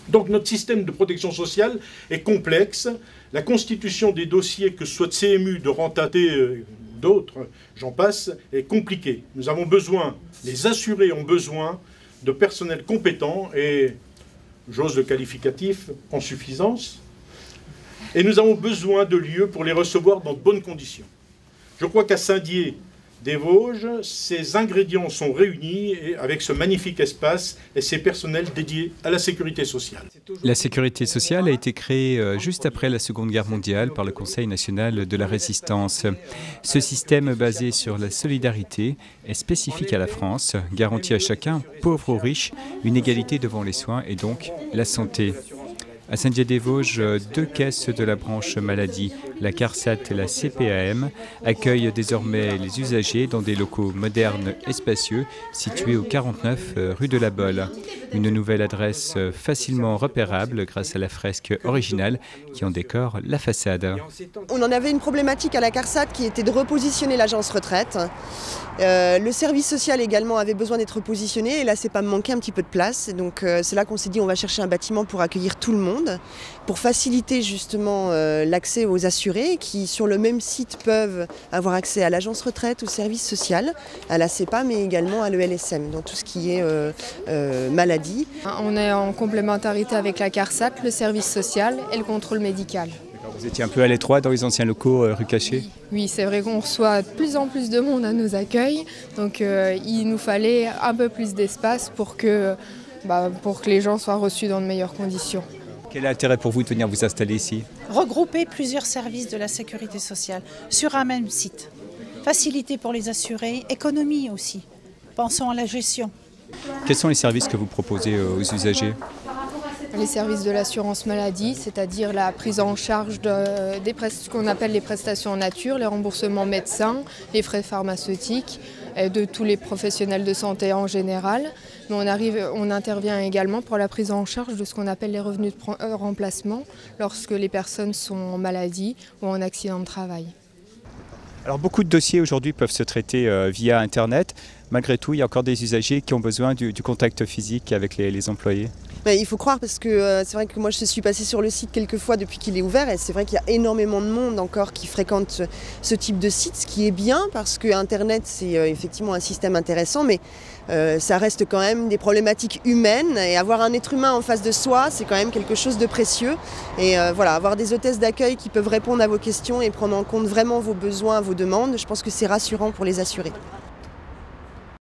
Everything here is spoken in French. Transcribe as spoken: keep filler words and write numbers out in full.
Donc notre système de protection sociale est complexe. La constitution des dossiers, que ce soit de C M U, de Renta T, euh, d'autres, j'en passe, est compliquée. Nous avons besoin, les assurés ont besoin de personnel compétent et, j'ose le qualificatif, en suffisance. Et nous avons besoin de lieux pour les recevoir dans de bonnes conditions. Je crois qu'à Saint-Dié-des-Vosges, ces ingrédients sont réunis avec ce magnifique espace et ces personnels dédiés à la sécurité sociale. La sécurité sociale a été créée juste après la Seconde Guerre mondiale par le Conseil national de la résistance. Ce système basé sur la solidarité est spécifique à la France, garantit à chacun, pauvre ou riche, une égalité devant les soins et donc la santé. À Saint-Dié-des-Vosges, deux caisses de la branche maladie, la CARSAT et la C P A M, accueillent désormais les usagers dans des locaux modernes et spacieux situés au quarante-neuf rue de la Bolle. Une nouvelle adresse facilement repérable grâce à la fresque originale qui en décore la façade. On en avait une problématique à la CARSAT qui était de repositionner l'agence retraite. Euh, le service social également avait besoin d'être repositionné et là c'est pas manqué un petit peu de place. Donc euh, c'est là qu'on s'est dit on va chercher un bâtiment pour accueillir tout le monde, pour faciliter justement euh, l'accès aux assurés qui sur le même site peuvent avoir accès à l'agence retraite, au service social, à la C E P A mais également à l'E L S M, dans tout ce qui est euh, euh, maladie. On est en complémentarité avec la CARSAT, le service social et le contrôle médical. Vous étiez un peu à l'étroit dans les anciens locaux euh, rue Cachet ? Oui, c'est vrai qu'on reçoit de plus en plus de monde à nos accueils, donc euh, il nous fallait un peu plus d'espace pour que, bah, pour que les gens soient reçus dans de meilleures conditions. Quel est l'intérêt pour vous de venir vous installer ici ? Regrouper plusieurs services de la sécurité sociale sur un même site. Facilité pour les assurés, économie aussi. Pensons à la gestion. Quels sont les services que vous proposez aux usagers ? Les services de l'assurance maladie, c'est-à-dire la prise en charge de, des ce qu'on appelle les prestations en nature, les remboursements médecins, les frais pharmaceutiques, et de tous les professionnels de santé en général. Mais on, arrive, on intervient également pour la prise en charge de ce qu'on appelle les revenus de remplacement lorsque les personnes sont en maladie ou en accident de travail. Alors beaucoup de dossiers aujourd'hui peuvent se traiter euh, via Internet. Malgré tout, il y a encore des usagers qui ont besoin du, du contact physique avec les, les employés. Mais il faut croire parce que euh, c'est vrai que moi je suis passée sur le site quelques fois depuis qu'il est ouvert et c'est vrai qu'il y a énormément de monde encore qui fréquente ce, ce type de site, ce qui est bien parce que Internet c'est euh, effectivement un système intéressant mais euh, ça reste quand même des problématiques humaines et avoir un être humain en face de soi c'est quand même quelque chose de précieux et euh, voilà, avoir des hôtesses d'accueil qui peuvent répondre à vos questions et prendre en compte vraiment vos besoins, vos demandes, je pense que c'est rassurant pour les assurés.